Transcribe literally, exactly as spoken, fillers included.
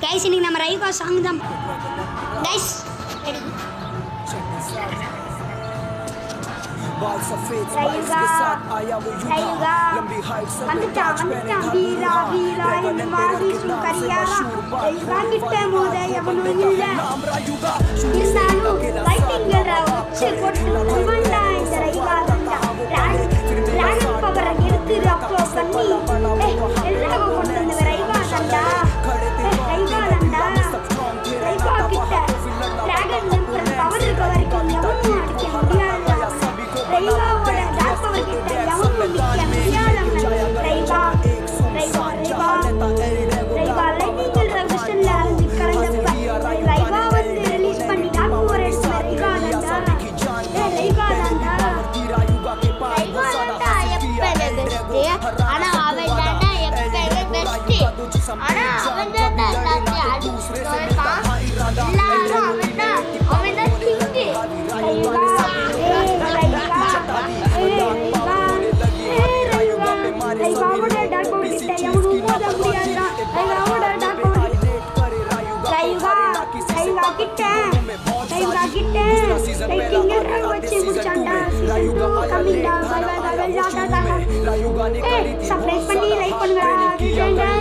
guys இன்னைக்கு நம்ம ரைகா song தான் गाइस बाल सफेद स्माइल्स के साथ आया वो युवा लंबी हाइट सब टाच पहने हीरा हीरा मागी सुकरियारा ரைகா கிட்ட மோதே எவனோ இல்ல இசானு ஃபைட்டிங் கரா உச்ச கொட்டு வந்தா இந்த ரைகா வந்தா டிராகன் பவர் எடுத்து அப்போ பண்ணி எல்லாரும் கொண்டு வந்த ரைகா வந்தா ரைகா வந்தா ரைகா கிட்ட டிராகன் நம்பர் பவர் இருக்க வரைக்கும் எவனும் அடிக்க முடியாது ரைகாவோட டார்க் பவர் கிட்ட எவனும் நிக்க முடியாது ரைகா ரைகா ரைகா ரைகா லைட்டிங் ரெவல்யூஷன்ல இருந்து கலந்தப்ப ரைகா வந்து ரிலீஸ் பண்ணி டார்க் பவர் எடுத்து ரைகா வந்தா ரைகா வந்தா ரைகா வந்தா எப்பவே பெஸ்ட் ஆனா அவன் தான எப்பவே பெஸ்ட் ஆனா அவன் தான எல்லாத்தையும் அடிச்சு சொல்றான் எல்லாரும் அவன் தான் அவன் தான் கிங் ரைகாவோட டார்க் பவர் கிட்ட எவனும் மோத முடியாதுடா ரைகாவோட டார்க் பவர் ரைகா ரைகா கிட்ட ரைகா கிட்ட ரைட்டிங் என்ற வச்சு முடிச்சாண்டா சீசன் கம்மிங் டா bye bye bye tata tata ஏய் சப்ஸ்கிரைப் பண்ணி லைக் பண்ணுங்க